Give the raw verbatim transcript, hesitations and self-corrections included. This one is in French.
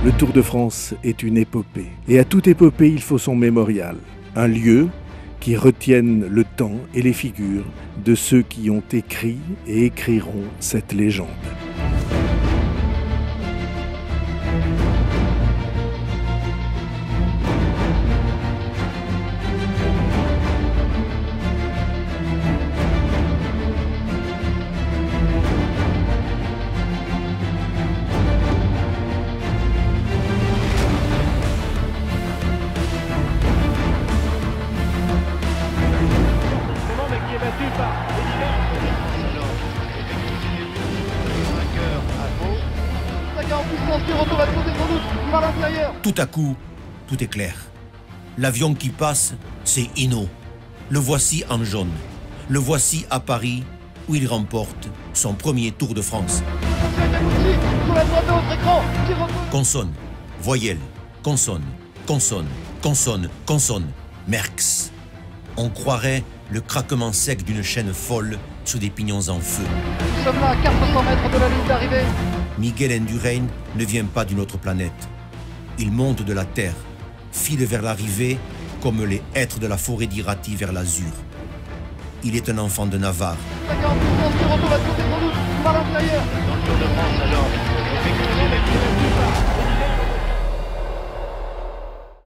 Le Tour de France est une épopée. Et à toute épopée, il faut son mémorial. Un lieu qui retienne le temps et les figures de ceux qui ont écrit et écriront cette légende. Tout à coup, tout est clair. L'avion qui passe, c'est Hinault. Le voici en jaune. Le voici à Paris, où il remporte son premier Tour de France. Consonne, voyelle, consonne, consonne, consonne, consonne, Merckx. On croirait le craquement sec d'une chaîne folle sous des pignons en feu. Nous sommes là à quatre cents mètres de la ligne d'arrivée. Miguel Indurain ne vient pas d'une autre planète. Il monte de la terre, file vers l'arrivée comme les hêtres de la forêt d'Irati vers l'azur. Il est un enfant de Navarre. Dans le Tour de France, alors, effectuez les